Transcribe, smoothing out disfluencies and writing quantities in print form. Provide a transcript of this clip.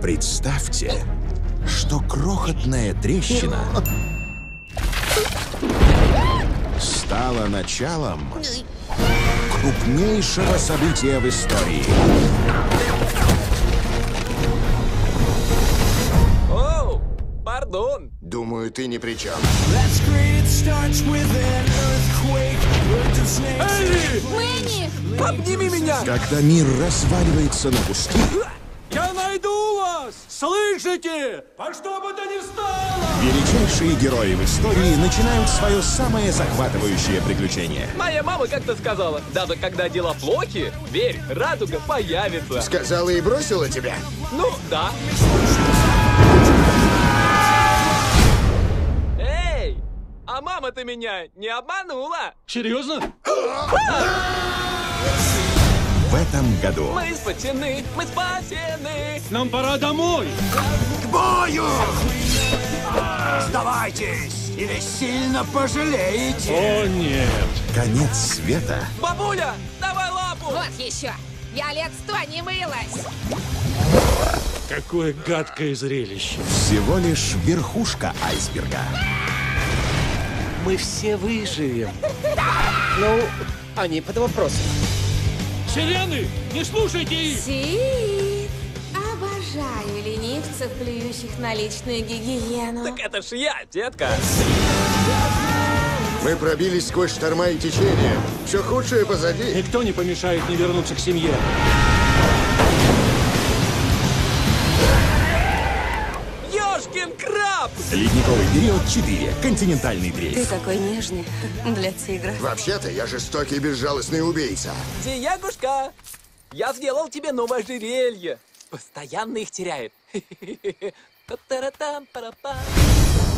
Представьте, что крохотная трещина стала началом крупнейшего события в истории. Оу, пардон. Думаю, ты ни при чем. Мэнни! Обними меня! Когда мир разваливается на куски, Я найду вас! Слышите? По что бы то ни стало! величайшие герои в истории начинают свое самое захватывающее приключение. Моя мама как-то сказала, даже когда дела плохи, верь, радуга появится. Сказала и бросила тебя? Ну, да. Эй, а мама-то меня не обманула. Серьезно? В этом году Мы спасены, мы спасены. Нам пора домой! К бою! Сдавайтесь, или сильно пожалеете. О, нет! конец света Бабуля, давай лапу. Вот еще! Я лет 100 не мылась! Какое гадкое зрелище! всего лишь верхушка айсберга. Мы все выживем. Ну, они под вопросом. Сирены! Не слушайте их! Сид! Обожаю ленивцев, плюющих на личную гигиену. Так это ж я, детка. Мы пробились сквозь шторма и течение. Все худшее позади. Никто не помешает мне вернуться к семье. Ёшкин краб! Ледниковый период 4. Континентальный Ты дрейф. какой нежный для тигра. Вообще-то я жестокий и безжалостный убийца. Диягушка, я сделал тебе новое ожерелье. Постоянно их теряет. Та-та-ра-там-пара-пам.